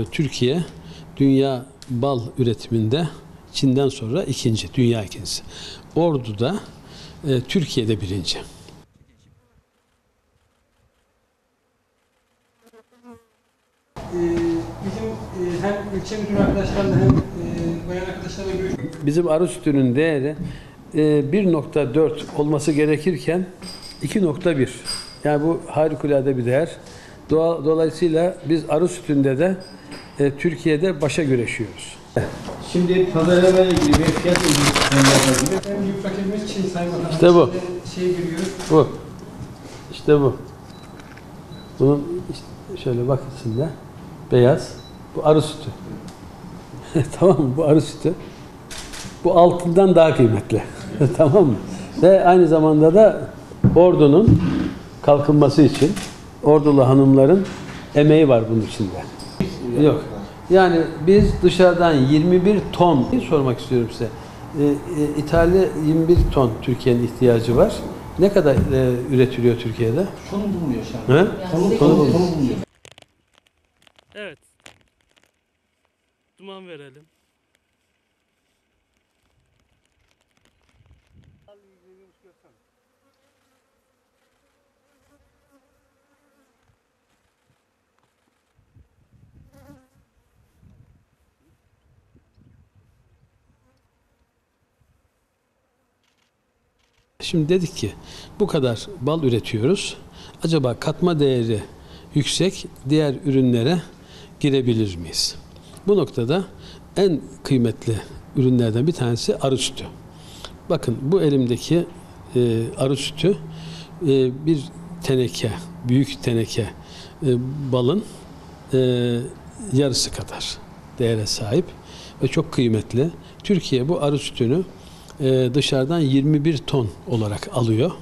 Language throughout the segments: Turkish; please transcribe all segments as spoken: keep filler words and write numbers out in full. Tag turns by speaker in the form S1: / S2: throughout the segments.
S1: Türkiye dünya bal üretiminde Çin'den sonra ikinci, dünya ikincisi. Ordu'da e, Türkiye'de birinci.
S2: Ee, bizim e, hem ilçe müdür arkadaşlarla hem e, bayan arkadaşlarla görüştük.
S1: Bizim arı sütünün değeri e, bir nokta dört olması gerekirken iki nokta bir. Yani bu harikulade bir değer. Dolayısıyla biz arı sütünde de e, Türkiye'de başa güreşiyoruz.
S3: Şimdi pazarlama ile ilgili bir fiyat ilgili
S2: En büyük rakibimiz Çin Sayın Bakanı.
S1: İşte bu.
S2: Şey görüyoruz.
S1: Bu. İşte bu. Bunun işte şöyle bakın da beyaz. Bu arı sütü. Tamam mı? Bu arı sütü. Bu altından daha kıymetli. Tamam mı? Ve aynı zamanda da Ordu'nun kalkınması için Ordulu hanımların emeği var bunun içinde. Yok. Yani biz dışarıdan yirmi bir ton sormak istiyorum size. E, e, İtalya yirmi bir ton Türkiye'nin ihtiyacı var. Ne kadar e, üretiliyor Türkiye'de?
S3: Konu bulmuyor şu an.
S1: He?
S3: Konu,
S1: Konu
S3: konu bulmuyor.
S4: Evet. Duman verelim.
S1: Şimdi dedik ki bu kadar bal üretiyoruz. Acaba katma değeri yüksek diğer ürünlere girebilir miyiz? Bu noktada en kıymetli ürünlerden bir tanesi arı sütü. Bakın bu elimdeki e, arı sütü e, bir teneke, büyük teneke e, balın e, yarısı kadar değere sahip ve çok kıymetli. Türkiye bu arı sütünü e, dışarıdan yirmi bir ton olarak alıyor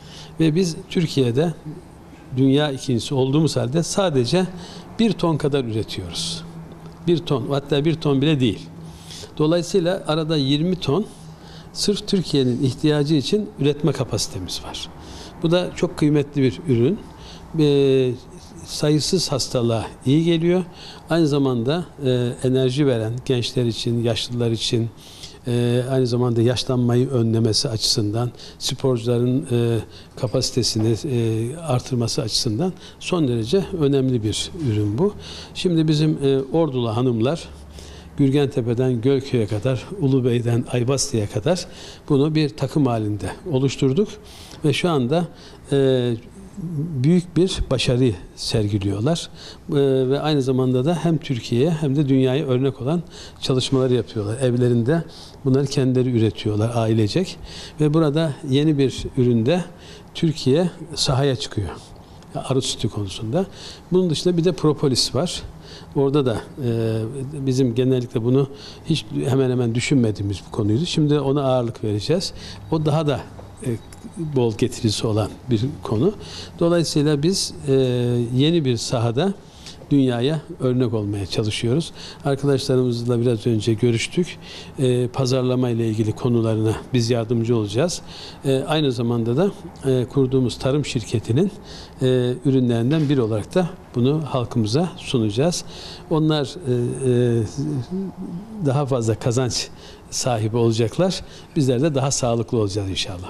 S1: ve biz Türkiye'de dünya ikincisi olduğumuz halde sadece bir ton kadar üretiyoruz. Bir ton, hatta bir ton bile değil. Dolayısıyla arada yirmi ton sırf Türkiye'nin ihtiyacı için üretme kapasitemiz var. Bu da çok kıymetli bir ürün. E, sayısız hastalığa iyi geliyor. Aynı zamanda e, enerji veren gençler için, yaşlılar için, e, aynı zamanda yaşlanmayı önlemesi açısından, sporcuların e, kapasitesini e, artırması açısından son derece önemli bir ürün bu. Şimdi bizim e, Ordulu hanımlar Gürgentepe'den Gölköy'e kadar, Ulubey'den Aybastı'ya kadar bunu bir takım halinde oluşturduk ve şu anda e, büyük bir başarı sergiliyorlar e, ve aynı zamanda da hem Türkiye'ye hem de dünyaya örnek olan çalışmaları yapıyorlar. Evlerinde bunları kendileri üretiyorlar ailecek ve burada yeni bir üründe Türkiye sahaya çıkıyor. Arı sütü konusunda. Bunun dışında bir de propolis var. Orada da e, bizim genellikle bunu hiç hemen hemen düşünmediğimiz bir konuydu. Şimdi ona ağırlık vereceğiz. O daha da e, bol getirisi olan bir konu. Dolayısıyla biz e, yeni bir sahada dünyaya örnek olmaya çalışıyoruz. Arkadaşlarımızla biraz önce görüştük. E, pazarlama ile ilgili konularına biz yardımcı olacağız. E, aynı zamanda da e, kurduğumuz tarım şirketinin e, ürünlerinden biri olarak da bunu halkımıza sunacağız. Onlar e, e, daha fazla kazanç sahibi olacaklar. Bizler de daha sağlıklı olacağız inşallah.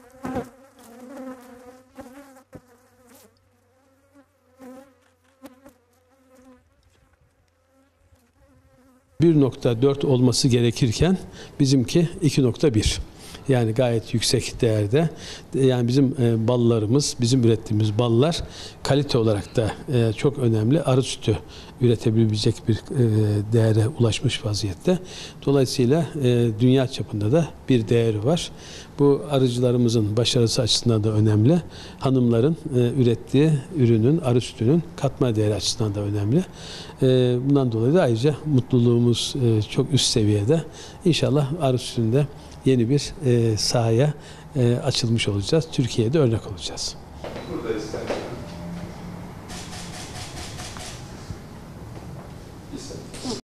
S1: bir nokta dört olması gerekirken bizimki iki nokta bir. Yani gayet yüksek değerde. Yani bizim e, ballarımız, bizim ürettiğimiz ballar kalite olarak da e, çok önemli. Arı sütü üretebilecek bir e, değere ulaşmış vaziyette. Dolayısıyla e, dünya çapında da bir değeri var. Bu arıcılarımızın başarısı açısından da önemli. Hanımların e, ürettiği ürünün, arı sütünün katma değeri açısından da önemli. E, bundan dolayı da ayrıca mutluluğumuz e, çok üst seviyede. İnşallah arı sütünde yeni bir e, sahaya e, açılmış olacağız. Türkiye'de örnek olacağız.
S5: Burada isterseniz.